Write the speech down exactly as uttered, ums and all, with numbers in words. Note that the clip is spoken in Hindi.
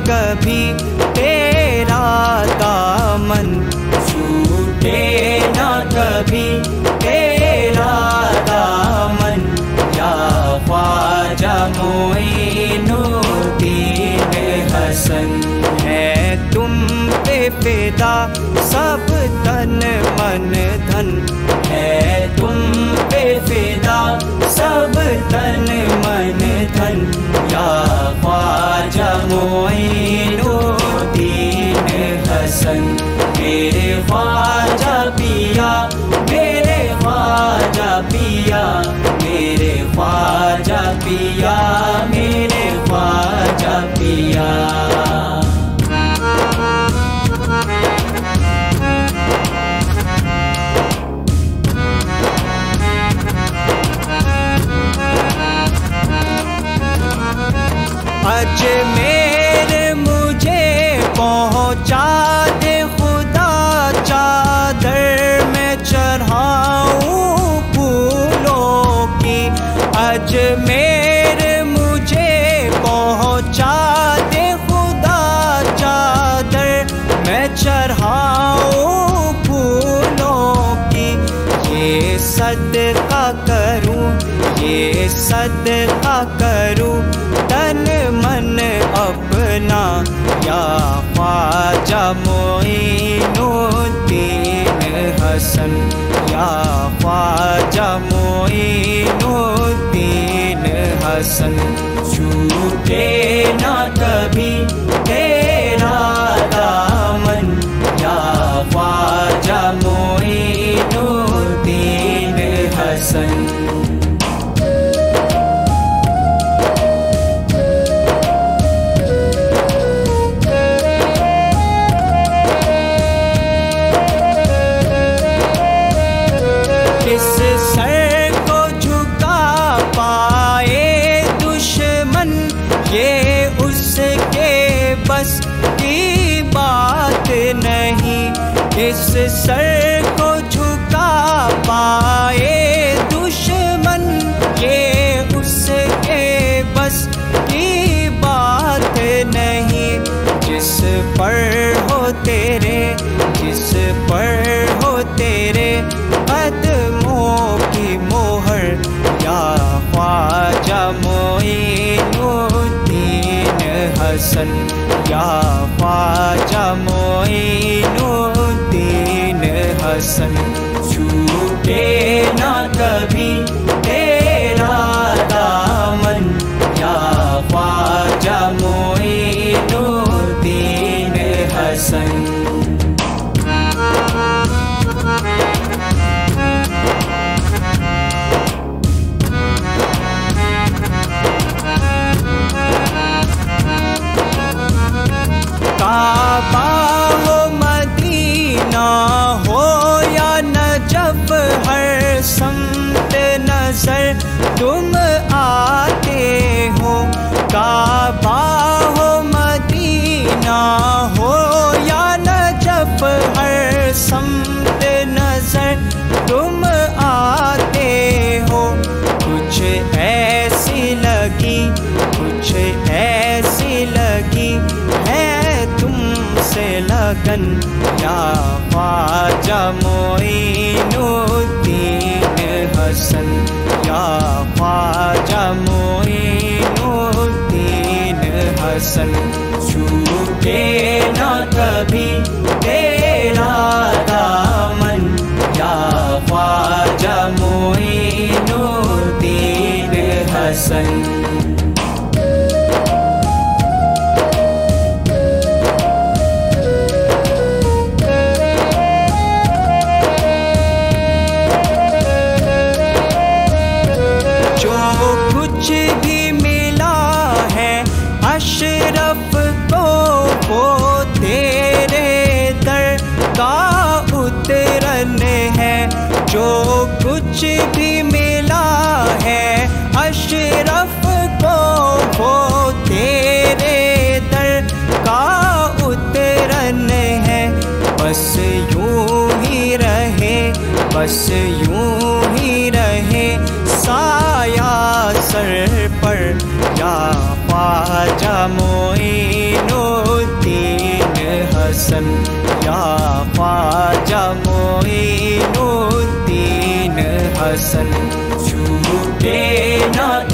कभी तेरा दामन, छूटे ना कभी तेरा दामन, या ख्वाजा मोइनुद्दीन हसन। है तुम पे फिदा सब तन मन धन, है तुम पे फिदा सब तन मन धन, या ख्वाजा मोइनुद्दीन हसन। मेरे ख्वाजा पिया, मेरे ख्वाजा पिया, मेरे ख्वाजा पिया, मेरे ख्वाजा पिया। अजमेर मुझे पहुँचा दे खुदा, चादर में चढ़ाऊं फूलों की। अजमेर मुझे पहुँचा दे खुदा, चादर में चढ़ाऊं फूलों की। ये सदका करूं, ये सदका करूं तन मन अपना, या ख्वाजा मोइनुद्दीन हसन, या ख्वाजा मोइनुद्दीन हसन। छूटे ना कभी तेरा दामन, या ख्वाजा मोइनुद्दीन हसन। इस सर को झुका पाए दुश्मन, ये उसके बस की बात नहीं। इस सर को झुका पाए दुश्मन, ये उसके बस की बात नहीं। जिस पर हो तेरे, जिस पर हो तेरे कदमों की मोहर, या ख्वाजा मोइनुद्दीन हसन, या ख्वाजा मोइनुद्दीन हसन। छूटे ना कभी तेरा दामन, या ख्वाजा मोइनुद्दीन हसन। काबा हो मदीना हो या नजफ, हर समत नजर तुम आते हो। काबा हो मदीना हो या नजफ, हर समत नजर तुम आते हो। कुछ ऐसी लगी, कुछ ऐसी लगी है तुमसे लगन, या ख्वाजा मोइनुद्दीन हसन, या ख्वाजा मोइनुद्दीन हसन। छूटे ना कभी तेरा दामन, या ख्वाजा मोइनुद्दीन हसन। कुछ भी मिला है अशरफ को, वो तेरे दर का उतरन है। जो कुछ भी मिला है अशरफ को, वो तेरे दर का उतरन है। बस यूं ही रहे, बस यूं ही रहे साया सर पर, या ख्वाजा मोइनुद्दीन रसन या ख्वाजा मोइनुद्दीन हसन। छूटे न